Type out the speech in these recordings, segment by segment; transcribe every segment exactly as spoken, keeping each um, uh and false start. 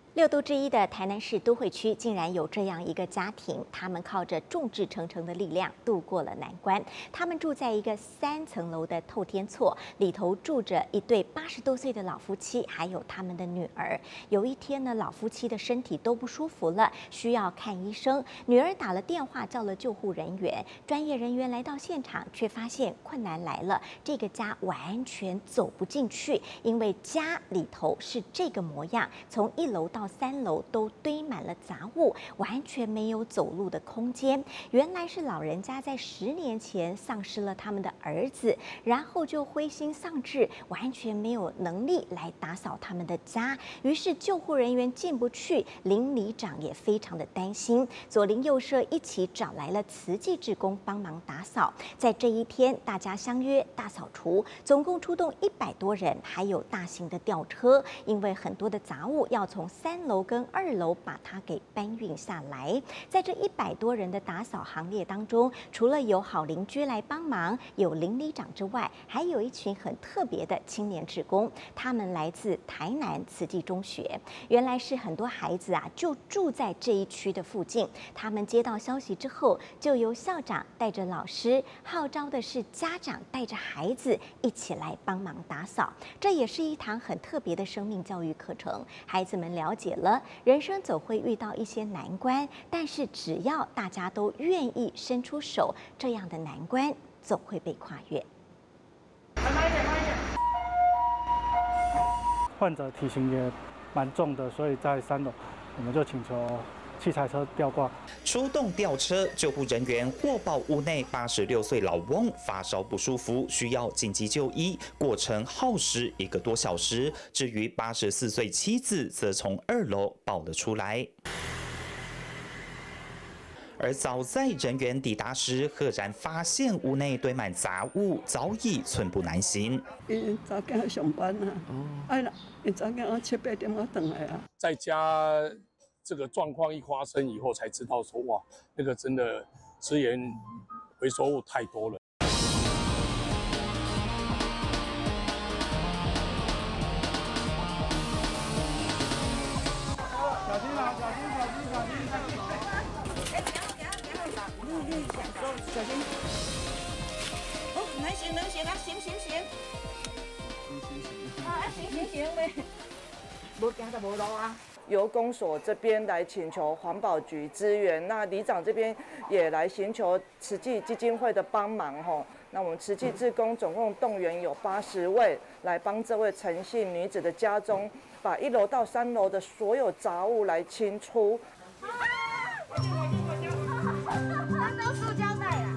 六都之一的台南市都会区，竟然有这样一个家庭，他们靠着众志成城的力量度过了难关。他们住在一个三层楼的透天厝，里头住着一对八十多岁的老夫妻，还有他们的女儿。有一天呢，老夫妻的身体都不舒服了，需要看医生。女儿打了电话叫了救护人员，专业人员来到现场，却发现困难来了，这个家完全走不进去，因为家里头是这个模样，从一楼到三楼都堆满了杂物，完全没有走路的空间。原来是老人家在十年前丧失了他们的儿子，然后就灰心丧志，完全没有能力来打扫他们的家。于是救护人员进不去，邻里长也非常的担心，左邻右舍一起找来了慈济志工帮忙打扫。在这一天，大家相约大扫除，总共出动一百多人，还有大型的吊车，因为很多的杂物要从三楼跟二楼把它给搬运下来。在这一百多人的打扫行列当中，除了有好邻居来帮忙，有邻里长之外，还有一群很特别的青年志工，他们来自台南慈济中学。原来是很多孩子啊，就住在这一区的附近。他们接到消息之后，就由校长带着老师，号召的是家长带着孩子一起来帮忙打扫。这也是一堂很特别的生命教育课程。孩子们了解了人生总会遇到一些难关，但是只要大家都愿意伸出手，这样的难关总会被跨越。 慢一点，慢一点。患者体型也蛮重的，所以在三楼我们就请求器材车吊挂。 出动吊车，救护人员获报屋内八十六岁老翁发烧不舒服，需要紧急就医，过程耗时一个多小时。至于八十四岁妻子，则从二楼抱了出来。而早在人员抵达时，赫然发现屋内堆满杂物，早已寸步难行。 伊早间上班啊，哎啦，伊早间七八点我回来啊。 在家这个状况一发生以后，才知道说哇，那个真的资源回收物太多了。 小心啊！小心！小心！小心！小心！ 小心！哦，能行能行啊，行行行。 行行行。 啊，行行行呗。 无行就无路啊。 由公所这边来请求环保局支援，那里长这边也来寻求慈济基金会的帮忙吼。那我们慈济志工总共动员有八十位，来帮这位陈姓女子的家中，把一楼到三楼的所有杂物来清出。 都塑胶袋啊。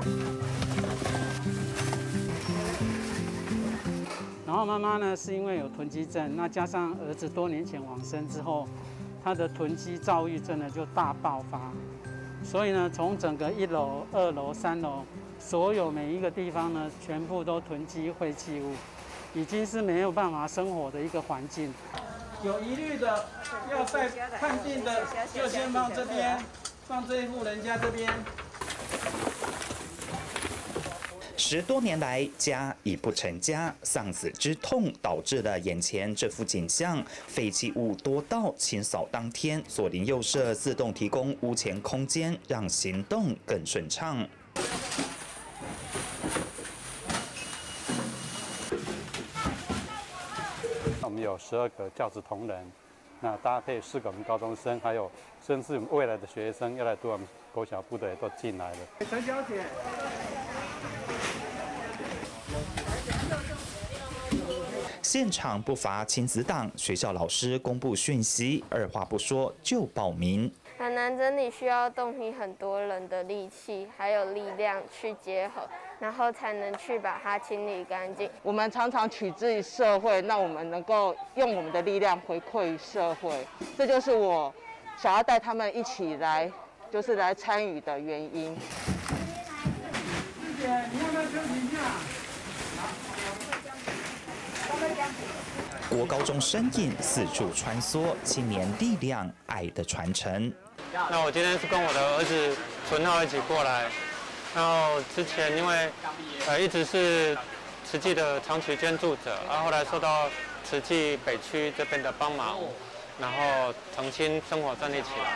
然后妈妈呢，是因为有囤积症，那加上儿子多年前往生之后，他的囤积躁郁症呢就大爆发，所以呢，从整个一楼、二楼、三楼，所有每一个地方呢，全部都囤积废弃物，已经是没有办法生活的一个环境。有疑虑的，要再判定的，就先放这边，放这一户人家这边。 十多年来，家已不成家，丧子之痛导致了眼前这幅景象。废弃物多到清扫当天，左邻右舍自动提供屋前空间，让行动更顺畅。 我们有十二个教职同仁，那搭配四个我们高中生，还有甚至未来的学生要来读我们国小部的也都进来了。 陈小姐。 现场不乏亲子党，学校老师公布讯息，二话不说就报名。 很难整理，需要动用很多人的力气还有力量去结合，然后才能去把它清理干净。 我们常常取之于社会，那我们能够用我们的力量回馈于社会，这就是我想要带他们一起来，就是来参与的原因。 师姐，你要不要休息一下？ 国高中身影四处穿梭，青年力量，爱的传承。 那我今天是跟我的儿子纯浩一起过来，然后之前因为呃一直是慈济的长期捐助者，然后后来受到慈济北区这边的帮忙， 然后重新生活站立起来。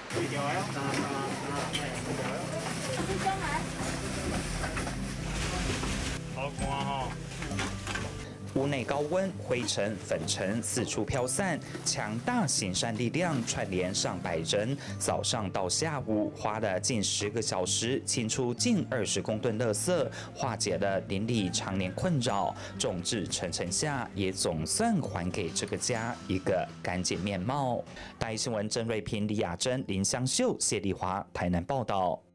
好寒哈。 屋内高温，灰尘、粉尘四处飘散，强大行善力量串联上百人，早上到下午花了近十个小时，清出近二十公吨垃圾，化解了邻里常年困扰。众志成城下，也总算还给这个家一个干净面貌。大一新闻郑瑞平、李雅珍、林香秀、谢丽华，台南报道。